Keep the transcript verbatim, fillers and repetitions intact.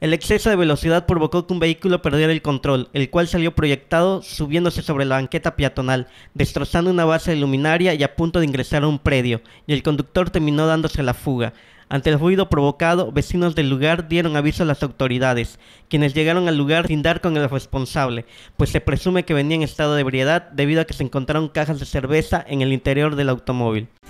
El exceso de velocidad provocó que un vehículo perdiera el control, el cual salió proyectado subiéndose sobre la banqueta peatonal, destrozando una base de luminaria y a punto de ingresar a un predio, y el conductor terminó dándose la fuga. Ante el ruido provocado, vecinos del lugar dieron aviso a las autoridades, quienes llegaron al lugar sin dar con el responsable, pues se presume que venía en estado de ebriedad debido a que se encontraron cajas de cerveza en el interior del automóvil.